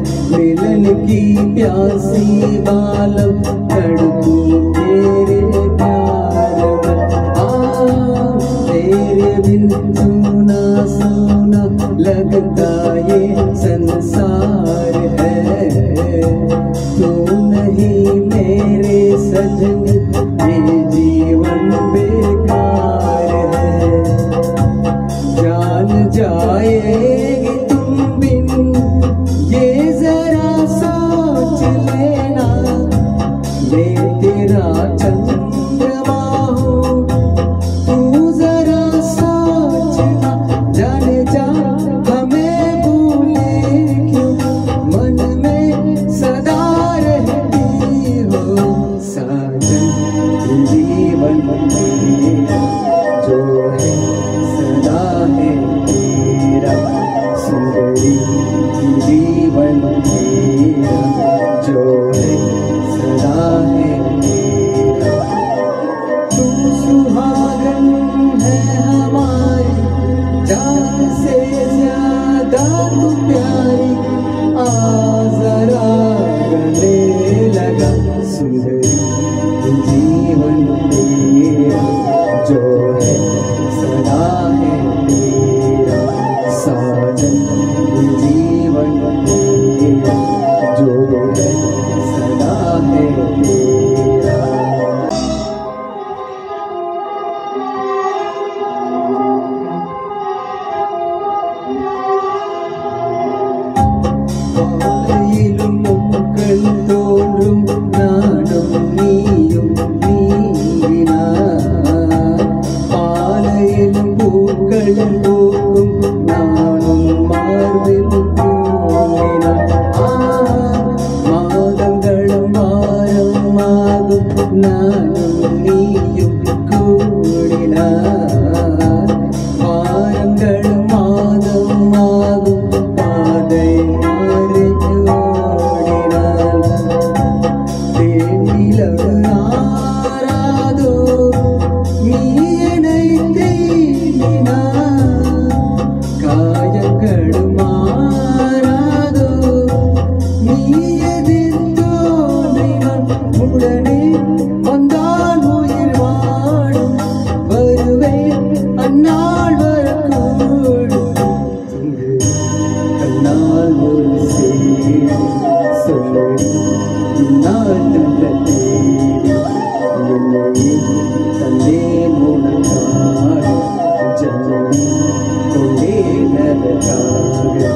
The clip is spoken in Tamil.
मिलन की प्यासी बालम तड़पूं तेरे प्यार में। तेरे बिन सुना सुना लगता ये संसार है। तू नहीं मेरे सजनी ये जीवन बेकार है। जान जाएगी तुम बिन ये जरा सोच लेना। मैं तेरा चंद्रमा हूँ तू जरा सोचना। जाने जा हमें भूले क्यों मन में सदा रहती हो। साजन जीवन मेरा जो है सदा है तेरा। सुंदरी जीवन मेरा जो है सदा है तेरा। तू सुहागन है हमारी जान से ज्यादा तू प्यारी। आ जरा गले लगा सुंदरी जीवन मेरा जो है सदा है तेरा। साजन जीवन मेरा जो है सदा है तेरा। பாலையிலும் பூக்கள் தோன்றும் நானும் நீயும் நீங்கினார்। பாலையிலும் பூக்கள் பூக்கும் நானும் மார்பில் தூங்கினார்। மாதங்களும் வாரமாகும் நானும் நீயும் கூடினார்। வாரங்களும் மாதமாகும் பாதை மாறி ஓடினார்। தேனிலவு ஆராதோ நீ என்னை தேடினார்। காயங்களும் மாறாதோ நீ எதிர்த்தோன்றினார்। உடனே வந்தால் உயிர் வாடும் வருவேன் அந்நாள் வரக்கூடும்। கண்ணால் ஒரு சேரி சொல்லி நான் நல்ல தேடி என்னையே தந்தேன் உனக்காக ஜனனி கொண்டே நரகாக।